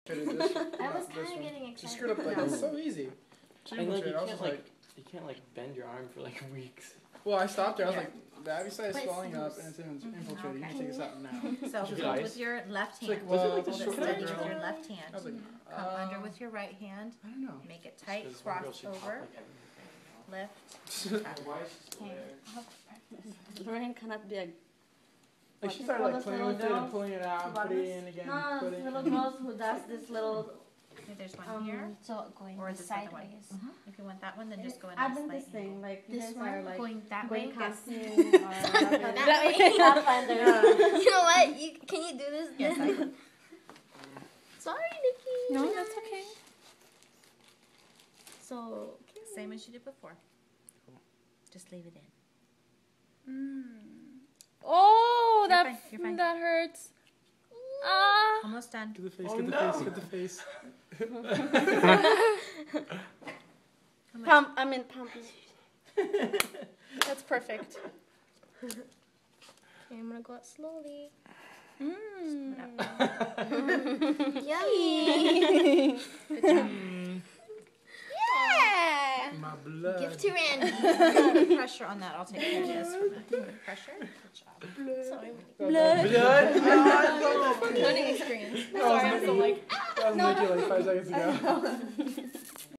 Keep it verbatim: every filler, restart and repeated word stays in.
I was kind of getting excited. She screwed up like No. it's so easy. She And like you infiltrated. I was can't just like, like, you can't like bend your arm for like weeks. well, I stopped there. I was Yeah. like, the Abby side is But it's swelling up loose. and it's in- Mhm. infiltrated. You Okay. can take this out now. So She's hold nice. with your left She's hand. like, Was it well, like the Hold it short steady girl? with your left hand. I was like, Come uh, under with your right hand. I don't know. Make it tight. Because one girl, Cross she popped, over. like, everything, Lift. you know? Why is she still there? Lorraine cannot be a. Like she What, started all like those playing little with it and girls pulling it out and who putting it bubbles? in again. No, putting little it. girls who does this little. Okay, there's one Um, here. so going Or this other one. sideways. If you want that one, then just go in Add a them slight this thing, angle. like you This guys one? are like Going that going way? casting or That way? Pathfinder. You know what? You can you do this? Yes, I can. Sorry, Nikki. No, that's okay. So Same as you did before. Just leave it in. Oh, You're that fine, you're fine. that hurts. Ah. Almost done. Get the face, Oh, get the no. face, get the face. How much? pump. I mean pump. That's perfect. Okay, I'm gonna go out slowly. Mmm. Yummy. Good job. Yeah. My blood. Give to Randy. Put pressure on that. I'll take care of this. Put pressure. Good job. Sorry. Blood. Blood. Oh, Learning experience. That was Sorry, I'm so Nikki. like. That was Nikki like five seconds ago.